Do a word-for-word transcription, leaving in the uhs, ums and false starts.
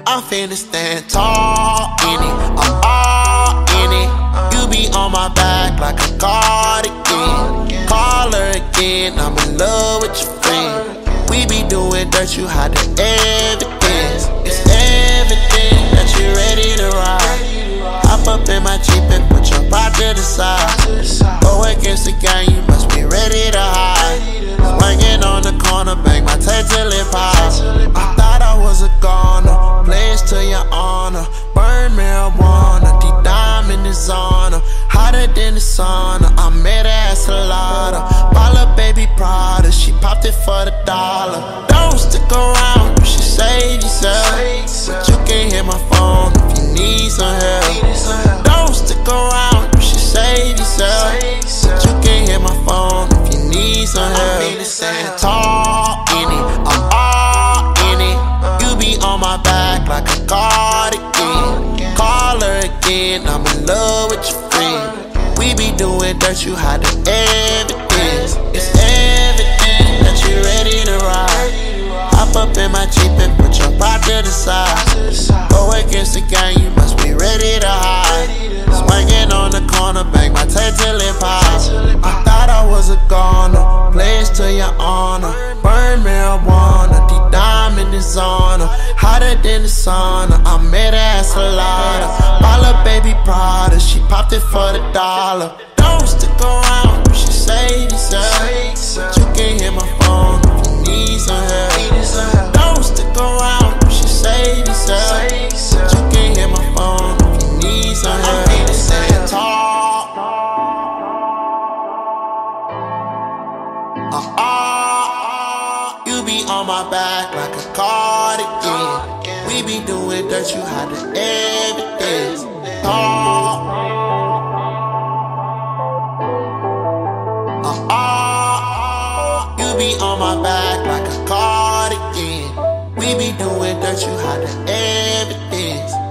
I'm finna stand tall in it, I'm all in it. You be on my back like a cardigan. Call her again, I'm in love with your friend. We be doing dirt, you hide the evidence. It's evident that you ready to ride. Hop up in my Jeep and put your pride to the side. Go against the gang, you must be ready to hide. Swangin on the corner, bang my tail till it pops. I thought I was a goner, pledge to your honor. Burn marijuana, deep diamond is on her. Hotter than the sauna, I met her at Salata. Ball up baby Prada, she popped it for the dollar. Don't stick around, you should save yourself. But you can hit my phone if you need some help. Don't stick around, you should save yourself. But you can hit my phone if you need some help. I'm finna stand tall in it, I'm all in it. You be on my back like a cardigan. Call her again, I'm in love with your friend. We be doing dirt, you hide the evidence. It's evident that you ready to ride. Hop up in my Jeep and put your pride to the side. Go against the gang, you must be ready to hide. Swangin on the corner, bang my tail till it pops. I thought I was a goner, pledge to your honor. Burn marijuana, deep diamond is on her. Hotter than the sauna, I met her at Salata. Ball up baby Prada, she popped it for the dollar. Don't stick around, you should save yourself. But you can hit my phone if you need some help. Don't stick around, you should save yourself. But you can hit my phone if you need some help. I'm finna stand tall. Uh uh, you be on my back like a cardigan. We be doing dirt, you hide the evidence. Tall. Uh uh, you be on my back like a cardigan. We be doing dirt, you hide the evidence.